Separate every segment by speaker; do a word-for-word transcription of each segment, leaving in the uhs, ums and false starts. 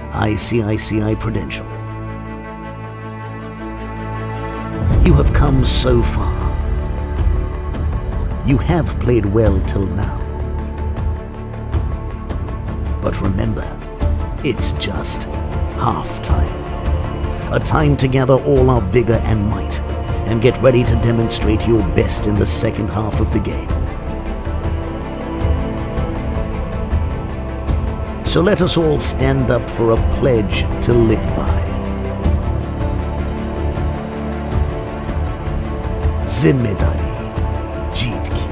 Speaker 1: I C I C I Prudential. You have come so far. You have played well till now. But remember, it's just half time. A time to gather all our vigor and might and get ready to demonstrate your best in the second half of the game. So let us all stand up for a pledge to live by. जिम्मेदारी जीत की।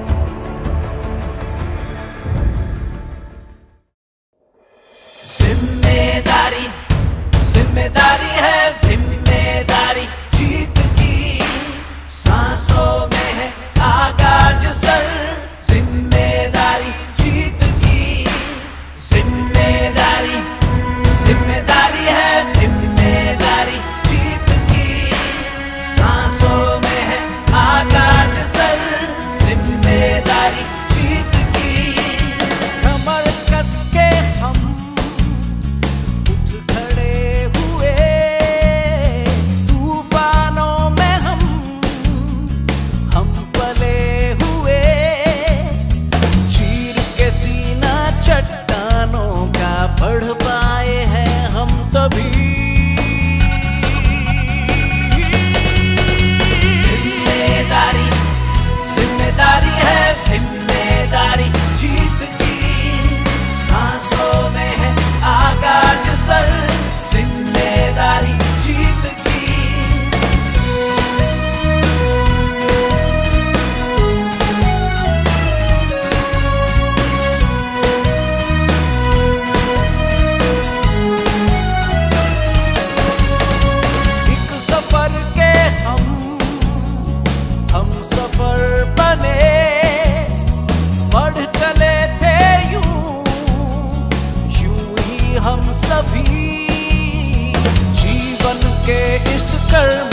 Speaker 2: जिम्मेदारी जिम्मेदारी है जिम्मेदारी जीत की, सांसों में है आगाज सर, जिम्मेदारी जीत की। जिम्मेदारी जिम्मेदारी है जिम्मेदारी जीत की, सांसों में है आगाज सर, जिम्मेदारी जीत की। कमर कस के हम उठ खड़े हुए, तूफानों में हम हम पले हुए, चीर के सीना चट्टानों का बढ़ पाए हैं हम तभी। जिम्मेदारी जिम्मेदारी है जिम्मेदारी जीत की, सांसों में है आगाज सर, जिम्मेदारी जीत की। एक सफर के हम हम सफर बने, बढ़ चले थे यूं यूं ही हम सभी, जीवन के इस कर्म